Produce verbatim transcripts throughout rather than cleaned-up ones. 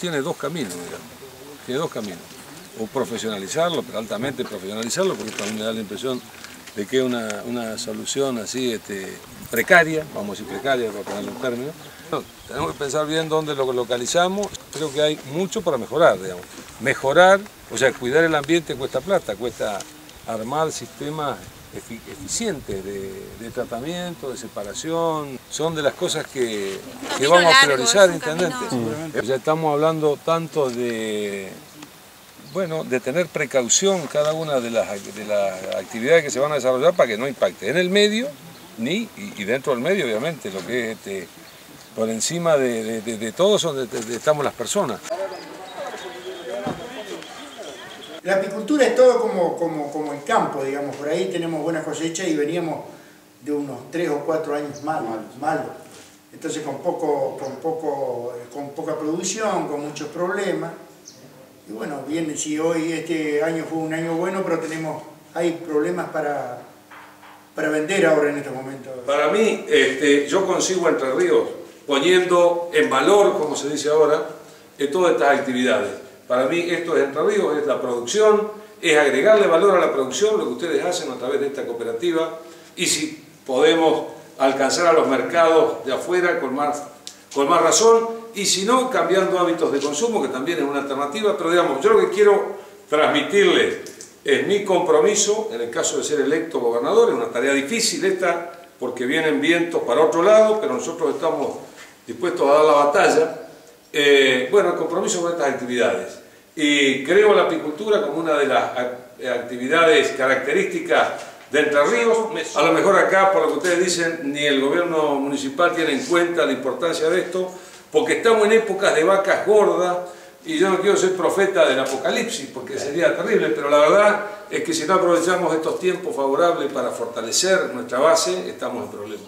tiene dos caminos, digamos, tiene dos caminos. O profesionalizarlo, pero altamente profesionalizarlo, porque también me da la impresión de que es una, una solución así este, precaria, vamos a decir precaria para ponerle un término. No, tenemos que pensar bien dónde lo localizamos. Creo que hay mucho para mejorar, digamos. Mejorar, o sea, cuidar el ambiente cuesta plata, cuesta armar sistemas efic eficientes de, de tratamiento, de separación. Son de las cosas que, que vamos a priorizar, intendente. Sí. Ya estamos hablando tanto de... Bueno, de tener precaución cada una de las, de las actividades que se van a desarrollar para que no impacte en el medio, ni y, y dentro del medio, obviamente, lo que es este, por encima de, de, de, de todo son de, de, estamos las personas. La apicultura es todo como, como, como el campo, digamos, por ahí tenemos buena cosecha y veníamos de unos tres o cuatro años malos, malos. Entonces con, poco, con, poco, con poca producción, con muchos problemas. Y bueno, bien, si hoy este año fue un año bueno, pero tenemos, hay problemas para, para vender ahora en estos momentos. Para mí, este, yo consigo Entre Ríos poniendo en valor, como se dice ahora, eh, todas estas actividades. Para mí esto es Entre Ríos, es la producción, es agregarle valor a la producción, lo que ustedes hacen a través de esta cooperativa, y si podemos alcanzar a los mercados de afuera con más, con más razón, y si no, cambiando hábitos de consumo, que también es una alternativa, pero digamos, yo lo que quiero transmitirles es mi compromiso, en el caso de ser electo gobernador, es una tarea difícil esta, porque vienen vientos para otro lado, pero nosotros estamos dispuestos a dar la batalla. Eh, bueno, el compromiso con estas actividades. Y creo la apicultura como una de las actividades características de Entre Ríos. A lo mejor acá, por lo que ustedes dicen, ni el gobierno municipal tiene en cuenta la importancia de esto, porque estamos en épocas de vacas gordas, y yo no quiero ser profeta del apocalipsis, porque sería terrible, pero la verdad es que si no aprovechamos estos tiempos favorables para fortalecer nuestra base, estamos en problemas.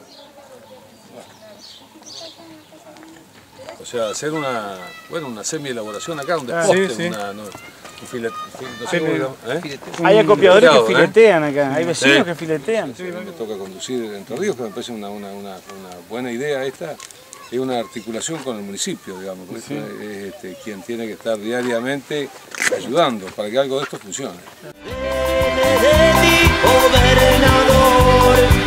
O sea, hacer una, bueno, una semi-elaboración acá, un desposte, sí, sí. Una, no, un filet, no sé, ¿eh? Hay acopiadores que Cuidado, filetean acá, hay vecinos sí. que filetean. Sí, me toca conducir Entre Ríos, que me parece una, una, una, una buena idea esta. Es una articulación con el municipio, digamos, que sí. Es este, quien tiene que estar diariamente ayudando para que algo de esto funcione.